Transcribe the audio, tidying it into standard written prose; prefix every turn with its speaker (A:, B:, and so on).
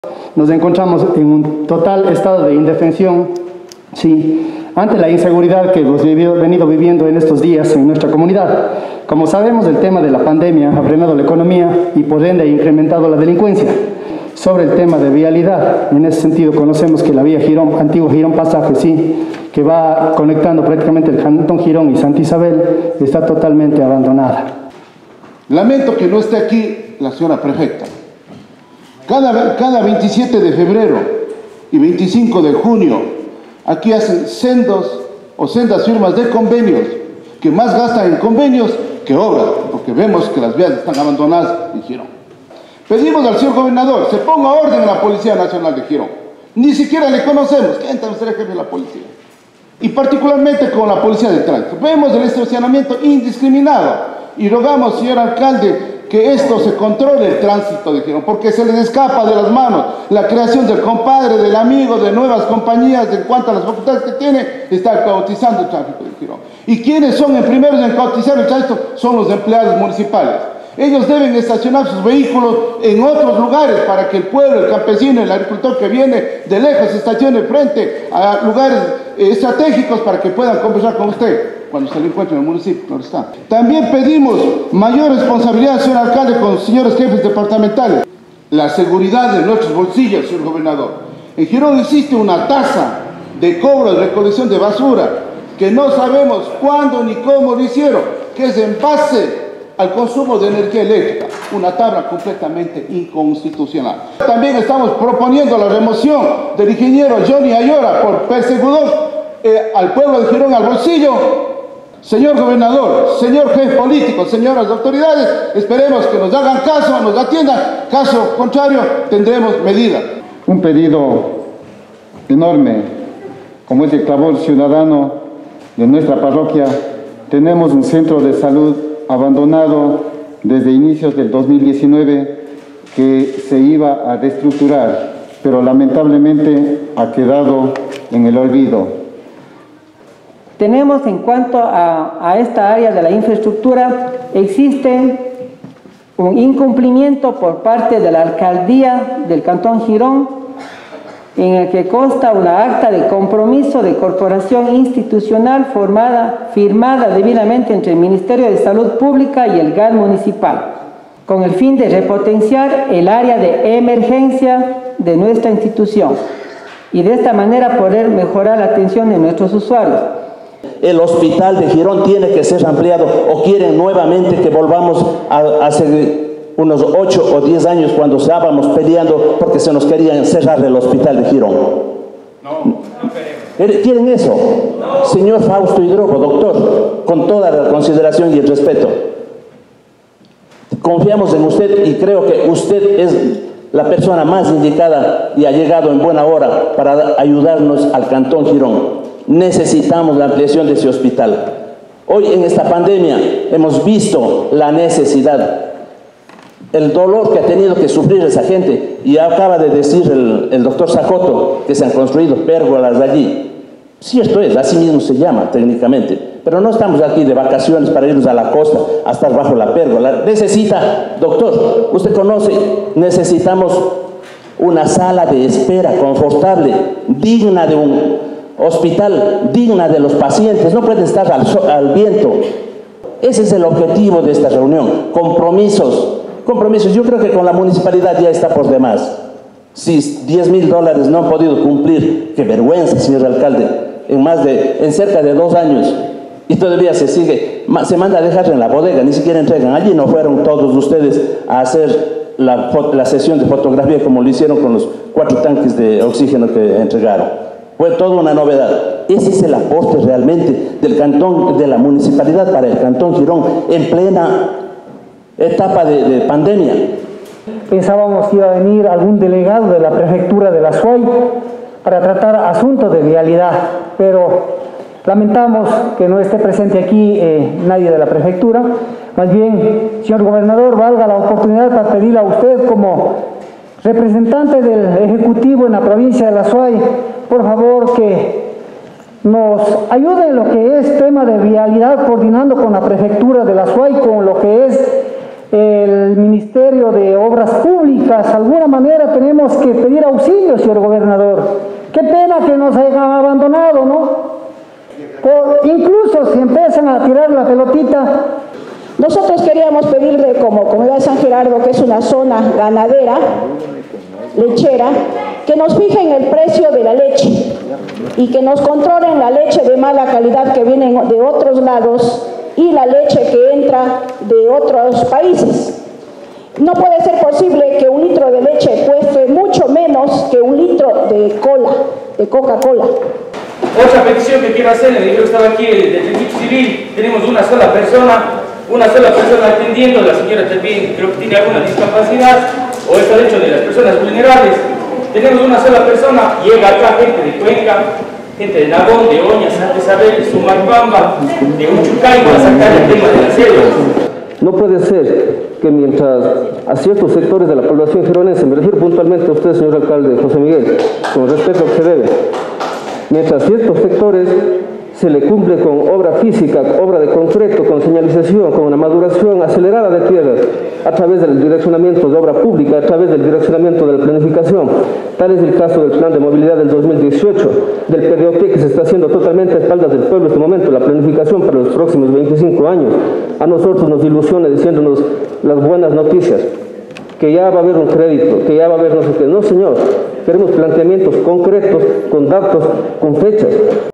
A: Nos encontramos en un total estado de indefensión, sí, ante la inseguridad que hemos venido viviendo en estos días en nuestra comunidad. Como sabemos, el tema de la pandemia ha frenado la economía y por ende ha incrementado la delincuencia. Sobre el tema de vialidad, en ese sentido conocemos que la vía Girón, antiguo Girón Pasaje, sí, que va conectando prácticamente el Cantón Girón y Santa Isabel, está totalmente abandonada.
B: Lamento que no esté aquí la señora prefecta. Cada 27 de febrero y 25 de junio, aquí hacen sendas firmas de convenios, que más gastan en convenios que obras, porque vemos que las vías están abandonadas en Girón. Pedimos al señor gobernador, se ponga orden en la Policía Nacional de Girón. Ni siquiera le conocemos, ¿quién está usted jefe de la policía? Y particularmente con la Policía de Tránsito. Vemos el estacionamiento indiscriminado y rogamos, señor alcalde, que esto se controle el tránsito de Girón, porque se les escapa de las manos la creación del compadre, del amigo, de nuevas compañías, en cuanto a las facultades que tiene, está caotizando el tráfico de Girón. ¿Y quiénes son en primeros en caotizar el tránsito? Son los empleados municipales. Ellos deben estacionar sus vehículos en otros lugares para que el pueblo, el campesino, el agricultor que viene de lejos estacione frente a lugares estratégicos para que puedan conversar con usted cuando se le encuentre en el municipio donde está. También pedimos mayor responsabilidad, señor alcalde, con los señores jefes departamentales. La seguridad de nuestros bolsillos, señor gobernador. En Girón existe una tasa de cobro de recolección de basura que no sabemos cuándo ni cómo lo hicieron, que es en base al consumo de energía eléctrica, una tabla completamente inconstitucional. También estamos proponiendo la remoción del ingeniero Johnny Ayora por perseguidor al pueblo de Girón al bolsillo. Señor gobernador, señor jefe político, señoras autoridades, esperemos que nos hagan caso, nos atiendan, caso contrario tendremos medidas.
C: Un pedido enorme, como es el clamor ciudadano de nuestra parroquia. Tenemos un centro de salud abandonado desde inicios del 2019 que se iba a reestructurar, pero lamentablemente ha quedado en el olvido.
D: Tenemos en cuanto a esta área de la infraestructura, existe un incumplimiento por parte de la alcaldía del Cantón Girón, en el que consta una acta de compromiso de corporación institucional firmada debidamente entre el Ministerio de Salud Pública y el GAD municipal, con el fin de repotenciar el área de emergencia de nuestra institución y de esta manera poder mejorar la atención de nuestros usuarios.
E: El hospital de Girón tiene que ser ampliado, o quieren nuevamente que volvamos a hacer unos 8 o 10 años cuando estábamos peleando porque se nos querían cerrar el hospital de Girón. No queremos. ¿Quieren eso? No. Señor Fausto Hidrogo, doctor, con toda la consideración y el respeto, confiamos en usted y creo que usted es la persona más indicada y ha llegado en buena hora para ayudarnos al Cantón Girón. Necesitamos la ampliación de ese hospital. Hoy en esta pandemia hemos visto la necesidad, el dolor que ha tenido que sufrir esa gente, y acaba de decir el doctor Sacoto que se han construido pérgolas allí. Cierto es, así mismo se llama técnicamente, pero no estamos aquí de vacaciones para irnos a la costa a estar bajo la pérgola. Necesita, doctor, usted conoce, necesitamos una sala de espera confortable, digna de un hospital, digna de los pacientes. No puede estar al viento. Ese es el objetivo de esta reunión. Compromisos. Yo creo que con la municipalidad ya está por demás. Si $10,000 no han podido cumplir, qué vergüenza, señor alcalde, en cerca de 2 años, y todavía se manda a dejar en la bodega, ni siquiera entregan. Allí no fueron todos ustedes a hacer la sesión de fotografía como lo hicieron con los 4 tanques de oxígeno que entregaron. Fue toda una novedad. Ese es el aporte realmente del cantón, de la municipalidad para el Cantón Girón en plena etapa de pandemia.
F: Pensábamos que iba a venir algún delegado de la prefectura de la SUAY para tratar asuntos de vialidad, pero lamentamos que no esté presente aquí nadie de la prefectura. Más bien, señor gobernador, valga la oportunidad para pedirle a usted como representante del Ejecutivo en la provincia de la SUAY, por favor, que nos ayude en lo que es tema de vialidad, coordinando con la prefectura de la SUAY, con lo que es el Ministerio de Obras Públicas. De alguna manera tenemos que pedir auxilio, señor gobernador. Qué pena que nos hayan abandonado, ¿no? Incluso si empiezan a tirar la pelotita.
G: Nosotros queríamos pedirle, como Comunidad de San Gerardo, que es una zona ganadera, lechera, que nos fijen el precio de la leche y que nos controlen la leche de mala calidad que viene de otros lados y la leche que entra de otros países. No puede ser posible que un litro de leche cueste mucho menos que un litro de cola, de Coca-Cola.
H: Otra petición que quiero hacer, me dijo que estaba aquí del registro civil, tenemos una sola persona atendiendo, la señora también creo que tiene alguna discapacidad o está hecho de las personas vulnerables. Tenemos una sola persona, llega acá gente de Cuenca, gente de Nabón, de Oña, Santa Isabel, de Sumaypamba, de Uchucay, para sacar el tema de las selvas.
I: No puede ser que mientras a ciertos sectores de la población gironense, me refiero puntualmente a usted, señor alcalde José Miguel, con respeto a lo que se debe, mientras ciertos sectores se le cumple con obra física, obra de concreto, con señalización, con una maduración acelerada de tierras, a través del direccionamiento de obra pública, a través del direccionamiento de la planificación. Tal es el caso del Plan de Movilidad del 2018, del PDOP, que se está haciendo totalmente a espaldas del pueblo en este momento, la planificación para los próximos 25 años. A nosotros nos ilusiona diciéndonos las buenas noticias, que ya va a haber un crédito, que ya va a haber no sé qué. No, señor, queremos planteamientos concretos, con datos, con fechas.